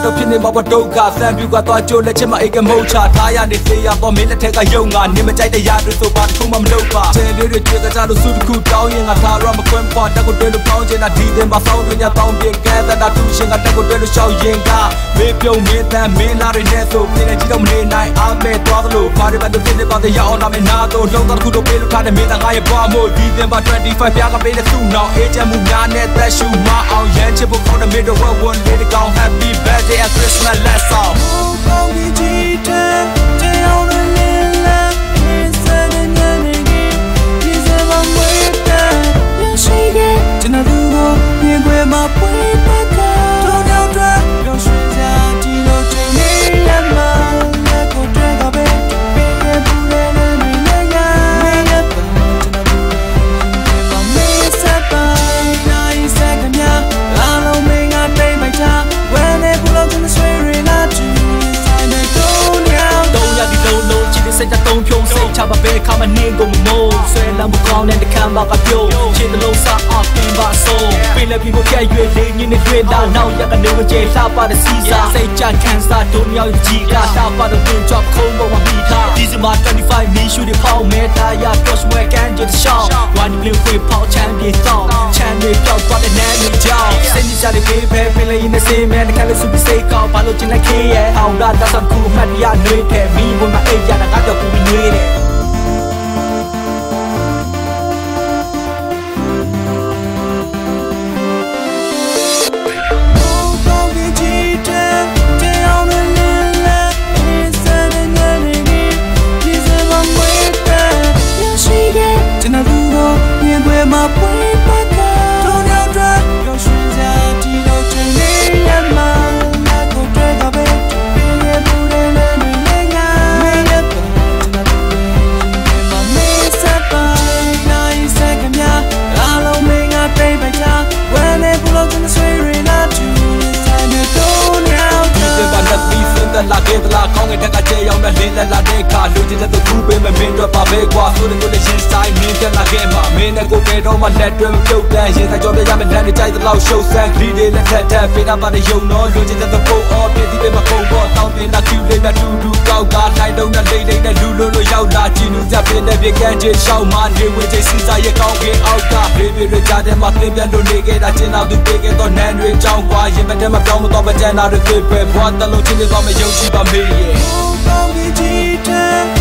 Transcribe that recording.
တော့ဖြစ်နေမှာပေါ့ဒုက္ခစံပြူကသွားကြိုးလက်ချက်မအိတ်ကမုတ်ချထားရနေသေးရတော့မင်းလက်ထက်ကယုံငါနင်းမကြိုက်တဲ့ရာတွေဆိုပါတစ်ခုမှမလုပ်ပါချဲလေးတွေတွေ့ကြလို့စုတစ်ခုတောင်းရင်ငါထားရမခွင့်ပွားတက်ကိုတွေ့လို့ပေါင်းချင်တာဒီသင်ပါဆောင်းတွေညတောင်းပြကဲတဲ့တာသူရှင်ကတက်ကိုတွေ့လို့ရှောက်ရင်ကမေးပြုံးမင်းတန်မင်းလာတွေနဲ့ဆိုပြင်းနေကြည့်တော့မနေနိုင်အားမဲ့သွားသလိုဘာတွေပဲဖြစ်နေပါသေးရအောင်လာမယ်နာတော့လုံးသားတစ်ခုတော့ပေးလို့ထားတယ်မင်းသားငါရဲ့ဘွားမို့ဒီသင်ပါ25ပြားကပေးတဲ့သူ့နောက်အေးချမ်းမှုများနဲ့သက်ရှူမအောင်ရမ်းချစ်ဖို့ခေါ်တဲ့မေတော့ဝတ်လေးတကောင် Happy birthday and Christmas let's allစိတ်တတုံးဖြုံးစိတ်ချပါပဲခါမနေကုန်မမိုးဆွဲလမ်းမကောင်းတဲ့တခါမှကပြုံးခြေတလုံးစားအောင်ပြင်ပါဆုံးပင်လည်းပြီးဖို့ကြိုက်ရွေးလေးညင်းနေတွေ့လာနောက်ရကနေဝကျေလှပါတဲ့စီစာစိတ်ချခန်းစားတို့မြောက်ကြီးကလှပါတဲ့တွင် drop ခုံးပေါ်မှာပြီးထားဒီစမှာ25မီရှူတွေပေါင်းမဲထားရ cross ဝဲကန်ကျတဲ့ရှောင်း one blue ခွေပေါင်းချမ်းပြေတော့ချမ်းတွေပြောက်သွားတဲ့နန်းတွေကြောင်းစိတ်ကြတဲ့ပေးပဲပင်လည်းရင်းနေစေးမဲတခါလို့စုပြီးစိတ်ကောင်းဘာလို့ကျင်လိုက်ခေးရဲ့အောင်တာတတ်ကူမှတ်ရနှွေးခဲ့မိဘမအိတ်ရတာကတော့ကူပြီးနှွေးတယ်လာခဲ့တလားကောင်းကင်တက်ကကျဲရောက်တဲ့လင်းလက်လာတဲ့ခါလူချင်းတဲ့သူပေးမမင်းတို့ပါပဲကွာဆိုတဲ့ကိုလည်းရင်ဆိုင်မင်းတက်လာခဲ့မှာမင်းနဲ့ကိုပဲတော့မှလက်တွဲမပြုတ်တန်းရင်ဆိုင်ကြောပြရမယ်လမ်းတွေကြိုက်သလောက်ရှုပ်ဆန်းဒီတွေလက်ထက်ထက်ပေးတာပါတဲ့ယုံတော့လူချင်းတဲ့သူပုံအော်ပြည့်ဒီပေးမကုန်တော့တောင်းတင်တာကျူလေးနဲ့တူတူကောက်ကနိုင်တော့နဲ့လိမ့်လိမ့်နဲ့လူလို့လို့ရောက်လာကြည့်လူကြပြင်းတဲ့ပြေကန်းချေရှောက်မှနေဝင်ချေစီစားရဲ့ကောင်းကင်အောက်ကပြေပြေတွေကြားတဲ့မှာသင်ပြန်လို့နေခဲ့တာချင်းတော့သူပေးခဲ့တော့နန်းတွေကြောင်းကွာရင်မတဲ့မပြောင်းမတော့မကြမ်းတာတွေတွေ့ပဲဘွားတလုံးချင်းတွေတော့မယုံကြည်ပါမေးရဲ့